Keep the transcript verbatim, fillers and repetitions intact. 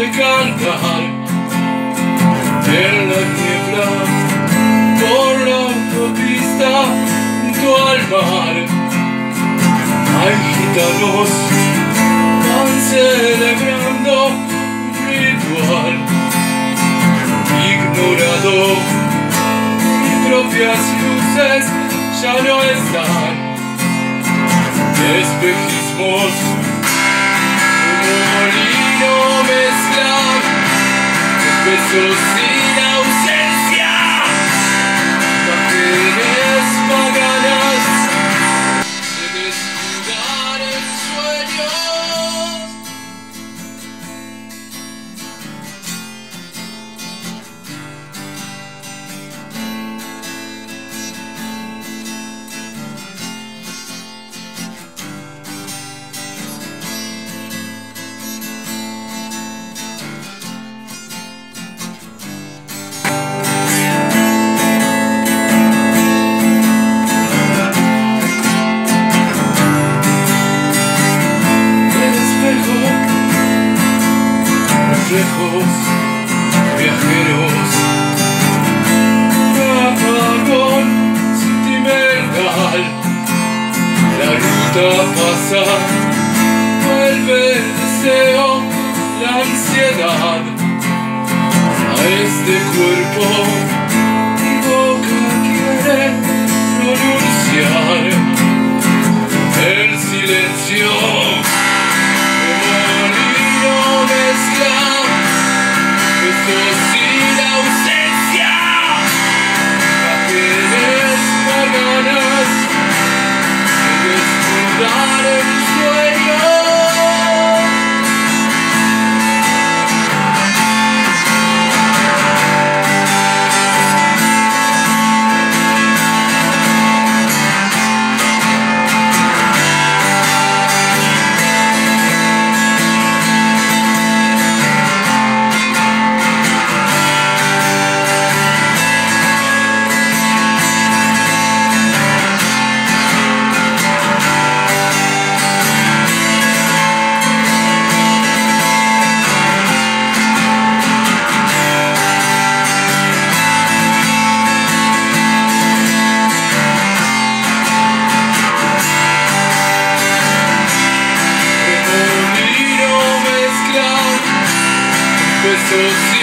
de cantar en la niebla por la autopista junto al mar. Hay gitanos van celebrando un ritual ignorado, mis propias luces ya no están. Espejismos, un molino mezclan besos sin ausencia, imágenes paganas se desnudan en sueños. Reflejos viajeros, apagón sentimental, la ruta pasa, vuelve el deseo, la ansiedad a este cuerpo, mi boca quiere pronunciar el silencio. Sin ausencia, imágenes paganas se desnudan en sueños. Besos